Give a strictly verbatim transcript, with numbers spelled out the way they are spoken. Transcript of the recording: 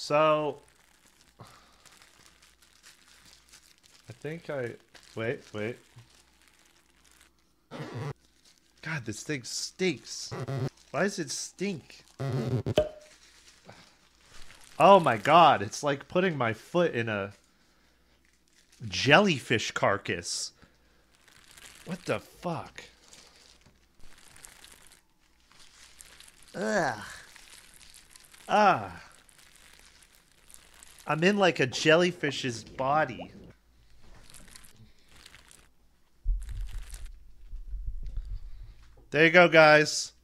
So, I think I... Wait, wait. God, this thing stinks. Why does it stink? Oh my god, it's like putting my foot in a jellyfish carcass. What the fuck? Ugh. Ah. I'm in like a jellyfish's body. There you go, guys.